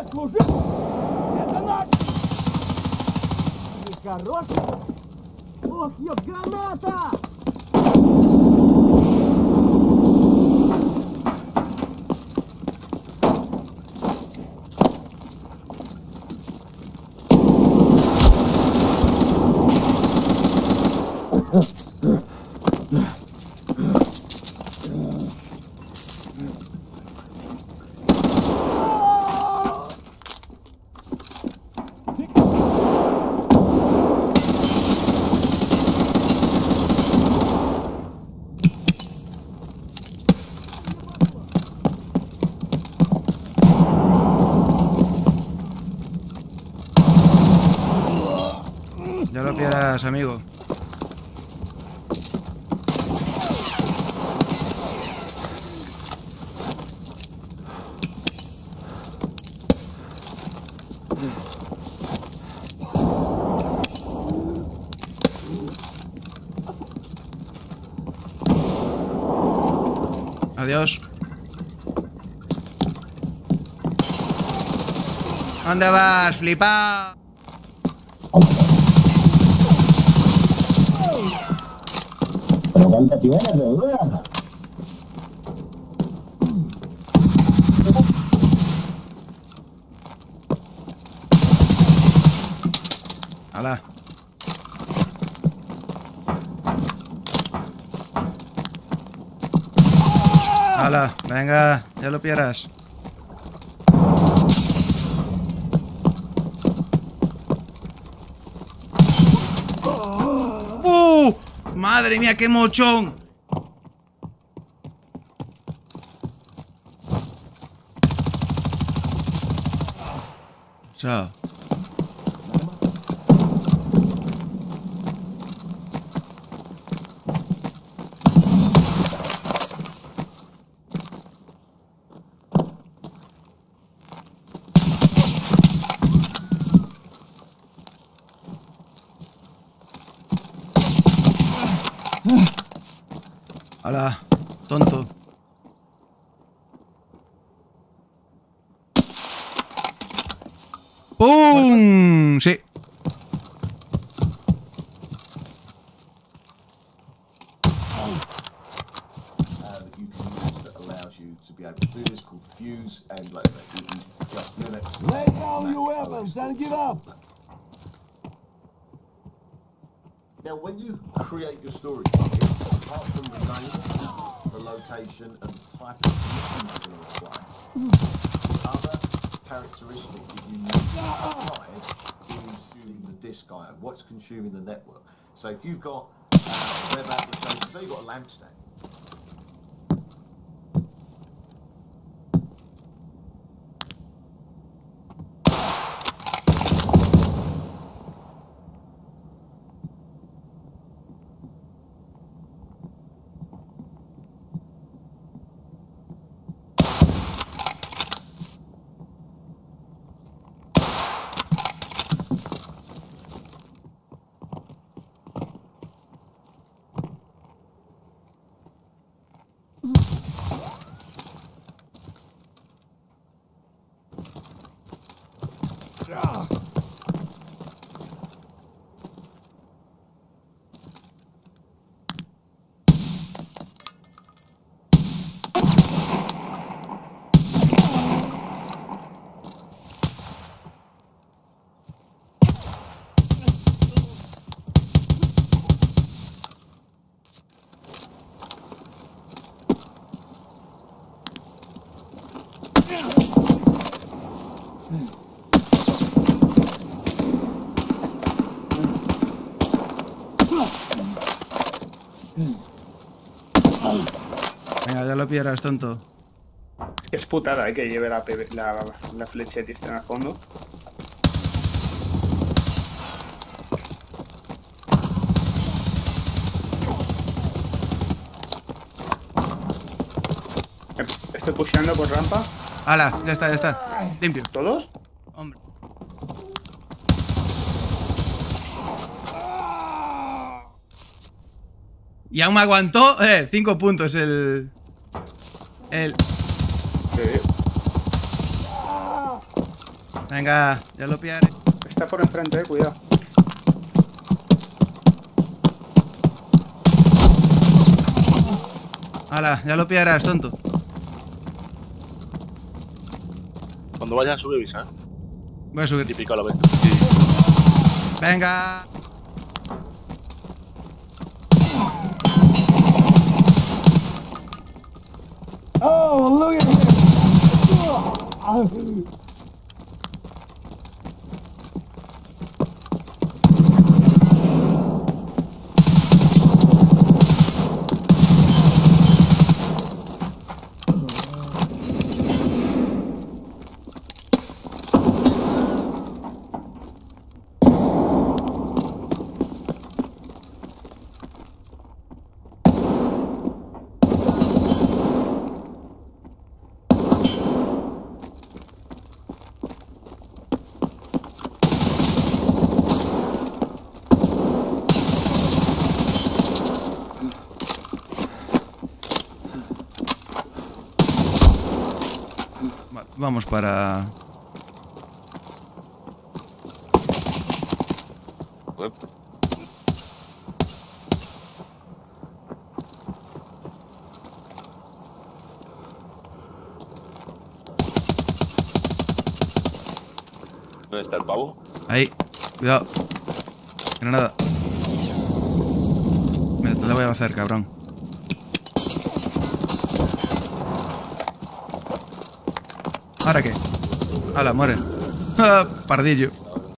Мужик! Это наш! Хороший! Ох, ёб, граната! Ya lo pierdas, amigo. Adiós. ¿Dónde vas, flipao? Pero cuánta tibera, pero dura. Hala. Hala, venga, ya lo pierdas. ¡Madre mía, qué mochón! Chao. Hola, tonto. ¡Pum! Sí. Lay down your weapons and give up! Now, when you create your story, apart from the name, the location, and the type of mission you're going to apply, other characteristic that you need to apply is the disk iron, what's consuming the network. So if you've got web applications, say you've got a lampstand. Venga, ya lo pierdas, tonto. Es putada, que lleve la flecheta en al fondo. Estoy pusheando por rampa. ¡Hala! Ya está, ya está. Limpio. ¿Todos? Hombre. Y aún me aguantó 5 puntos el... Sí. Venga, ya lo pillaré. Está por enfrente, cuidado. Hala, ya lo pillarás, tonto. Cuando vayas a subir, avisa, ¿eh? Voy a subir. Típico a la vez. Venga. Oh, look at this. Vamos para... ¿Dónde está el pavo? Ahí, cuidado. Granada. Mira, te la voy a hacer, cabrón. ¿Ahora qué? ¡Hala, muere! Pardillo.